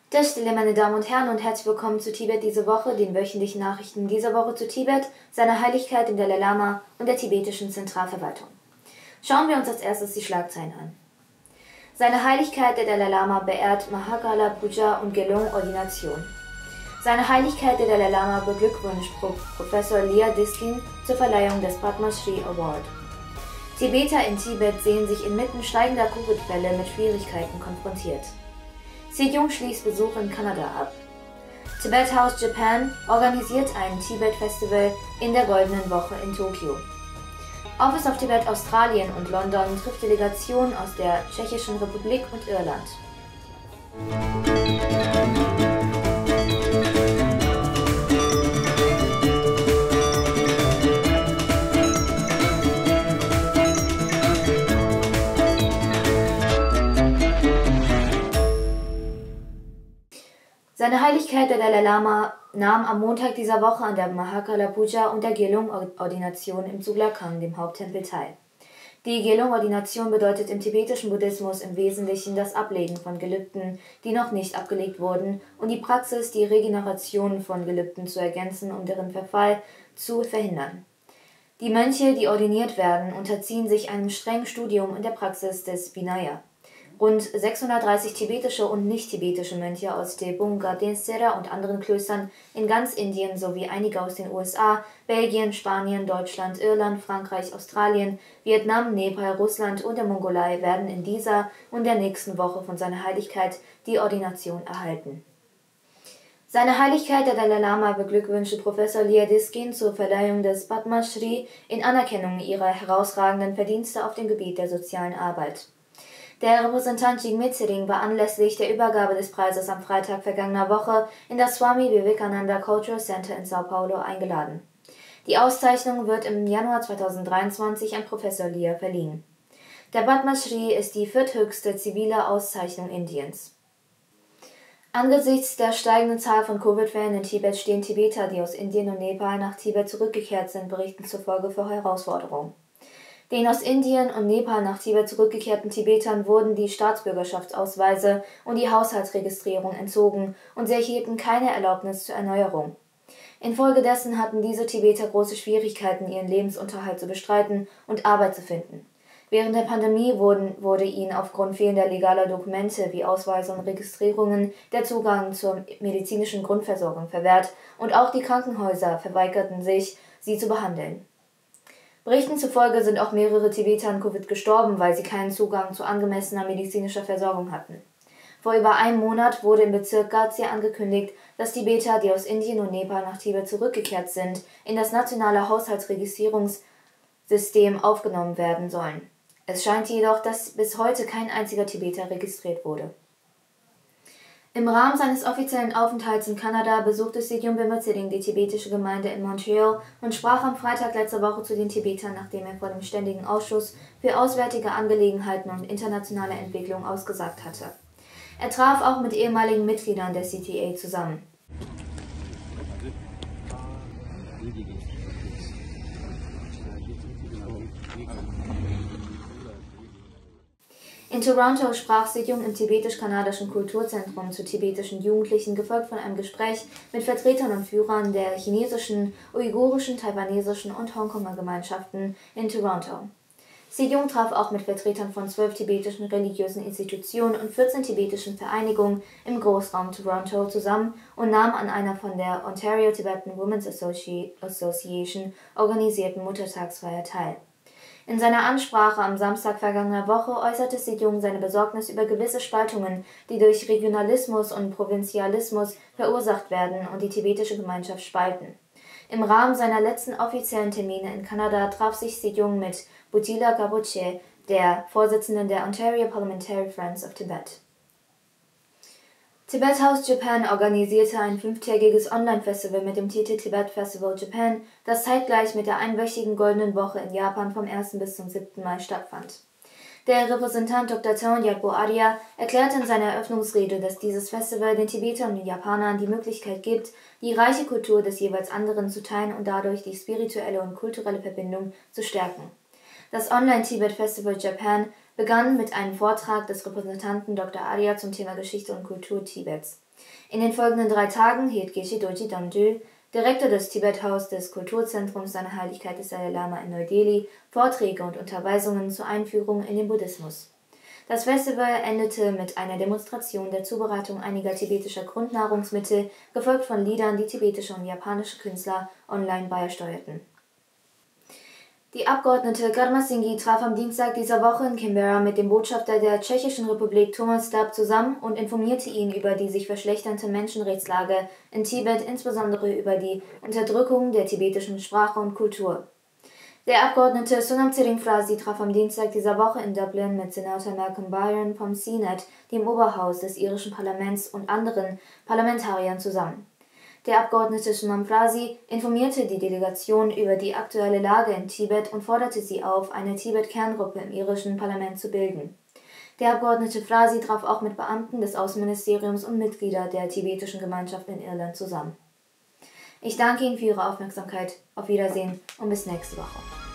Das Stille, meine Damen und Herren, und herzlich willkommen zu Tibet diese Woche, den wöchentlichen Nachrichten dieser Woche zu Tibet, seiner Heiligkeit, dem Dalai Lama und der tibetischen Zentralverwaltung. Schauen wir uns als erstes die Schlagzeilen an. Seine Heiligkeit, der Dalai Lama, beehrt Mahakala Puja und Gelung Ordination. Seine Heiligkeit, der Dalai Lama, beglückwünscht Professor Lia Diskin zur Verleihung des Padma Shri Award. Tibeter in Tibet sehen sich inmitten steigender Covid-Fälle mit Schwierigkeiten konfrontiert. Sejong schließt Besuch in Kanada ab. Tibet House Japan organisiert ein Tibet-Festival in der Goldenen Woche in Tokio. Office of Tibet Australien und London trifft Delegationen aus der Tschechischen Republik und Irland. Seine Heiligkeit, der Dalai Lama, nahm am Montag dieser Woche an der Mahakala Puja und der Gelung-Ordination im Tsulakang, dem Haupttempel, teil. Die Gelung-Ordination bedeutet im tibetischen Buddhismus im Wesentlichen das Ablegen von Gelübden, die noch nicht abgelegt wurden, und die Praxis, die Regeneration von Gelübden zu ergänzen, um deren Verfall zu verhindern. Die Mönche, die ordiniert werden, unterziehen sich einem strengen Studium in der Praxis des Vinaya. Rund 630 tibetische und nicht-tibetische Mönche aus Debunga, Densera und anderen Klöstern in ganz Indien sowie einige aus den USA, Belgien, Spanien, Deutschland, Irland, Frankreich, Australien, Vietnam, Nepal, Russland und der Mongolei werden in dieser und der nächsten Woche von seiner Heiligkeit die Ordination erhalten. Seine Heiligkeit, der Dalai Lama, beglückwünschte Professor Lia Diskin zur Verleihung des Padma Shri in Anerkennung ihrer herausragenden Verdienste auf dem Gebiet der sozialen Arbeit. Der Repräsentant Jigme Tsering war anlässlich der Übergabe des Preises am Freitag vergangener Woche in das Swami Vivekananda Cultural Center in Sao Paulo eingeladen. Die Auszeichnung wird im Januar 2023 an Professor Lia verliehen. Der Padma Shri ist die vierthöchste zivile Auszeichnung Indiens. Angesichts der steigenden Zahl von Covid-Fällen in Tibet stehen Tibeter, die aus Indien und Nepal nach Tibet zurückgekehrt sind, Berichten zufolge vor Herausforderungen. Den aus Indien und Nepal nach Tibet zurückgekehrten Tibetern wurden die Staatsbürgerschaftsausweise und die Haushaltsregistrierung entzogen und sie erhielten keine Erlaubnis zur Erneuerung. Infolgedessen hatten diese Tibeter große Schwierigkeiten, ihren Lebensunterhalt zu bestreiten und Arbeit zu finden. Während der Pandemie wurde ihnen aufgrund fehlender legaler Dokumente wie Ausweise und Registrierungen der Zugang zur medizinischen Grundversorgung verwehrt und auch die Krankenhäuser verweigerten sich, sie zu behandeln. Berichten zufolge sind auch mehrere Tibeter an Covid gestorben, weil sie keinen Zugang zu angemessener medizinischer Versorgung hatten. Vor über einem Monat wurde im Bezirk Gazia angekündigt, dass Tibeter, die aus Indien und Nepal nach Tibet zurückgekehrt sind, in das nationale Haushaltsregistrierungssystem aufgenommen werden sollen. Es scheint jedoch, dass bis heute kein einziger Tibeter registriert wurde. Im Rahmen seines offiziellen Aufenthalts in Kanada besuchte Sejong Tsering die tibetische Gemeinde in Montreal und sprach am Freitag letzter Woche zu den Tibetern, nachdem er vor dem Ständigen Ausschuss für Auswärtige Angelegenheiten und internationale Entwicklung ausgesagt hatte. Er traf auch mit ehemaligen Mitgliedern der CTA zusammen. In Toronto sprach Sejong im tibetisch-kanadischen Kulturzentrum zu tibetischen Jugendlichen, gefolgt von einem Gespräch mit Vertretern und Führern der chinesischen, uigurischen, taiwanesischen und Hongkonger Gemeinschaften in Toronto. Sejong traf auch mit Vertretern von 12 tibetischen religiösen Institutionen und 14 tibetischen Vereinigungen im Großraum Toronto zusammen und nahm an einer von der Ontario Tibetan Women's Association organisierten Muttertagsfeier teil. In seiner Ansprache am Samstag vergangener Woche äußerte Sejong seine Besorgnis über gewisse Spaltungen, die durch Regionalismus und Provinzialismus verursacht werden und die tibetische Gemeinschaft spalten. Im Rahmen seiner letzten offiziellen Termine in Kanada traf sich Sejong mit Butila Gaboche, der Vorsitzenden der Ontario Parliamentary Friends of Tibet. Tibet House Japan organisierte ein 5-tägiges Online-Festival mit dem Titel Tibet Festival Japan, das zeitgleich mit der einwöchigen Goldenen Woche in Japan vom 1. bis zum 7. Mai stattfand. Der Repräsentant Dr. Thong Yatpo Arya erklärte in seiner Eröffnungsrede, dass dieses Festival den Tibetern und den Japanern die Möglichkeit gibt, die reiche Kultur des jeweils anderen zu teilen und dadurch die spirituelle und kulturelle Verbindung zu stärken. Das Online-Tibet Festival Japan begann mit einem Vortrag des Repräsentanten Dr. Arya zum Thema Geschichte und Kultur Tibets. In den folgenden 3 Tagen hielt Geshe Dorji Damdul, Direktor des Tibet-Haus des Kulturzentrums Seiner Heiligkeit des Dalai Lama in Neu-Delhi, Vorträge und Unterweisungen zur Einführung in den Buddhismus. Das Festival endete mit einer Demonstration der Zubereitung einiger tibetischer Grundnahrungsmittel, gefolgt von Liedern, die tibetische und japanische Künstler online beisteuerten. Die Abgeordnete Karma Singhi traf am Dienstag dieser Woche in Canberra mit dem Botschafter der Tschechischen Republik Thomas Dab zusammen und informierte ihn über die sich verschlechternde Menschenrechtslage in Tibet, insbesondere über die Unterdrückung der tibetischen Sprache und Kultur. Der Abgeordnete Sonam Tsering-Frasi traf am Dienstag dieser Woche in Dublin mit Senator Malcolm Byrne vom Senate, dem Oberhaus des irischen Parlaments, und anderen Parlamentariern zusammen. Der Abgeordnete Sonam Frasi informierte die Delegation über die aktuelle Lage in Tibet und forderte sie auf, eine Tibet-Kerngruppe im irischen Parlament zu bilden. Der Abgeordnete Frasi traf auch mit Beamten des Außenministeriums und Mitgliedern der tibetischen Gemeinschaft in Irland zusammen. Ich danke Ihnen für Ihre Aufmerksamkeit. Auf Wiedersehen und bis nächste Woche.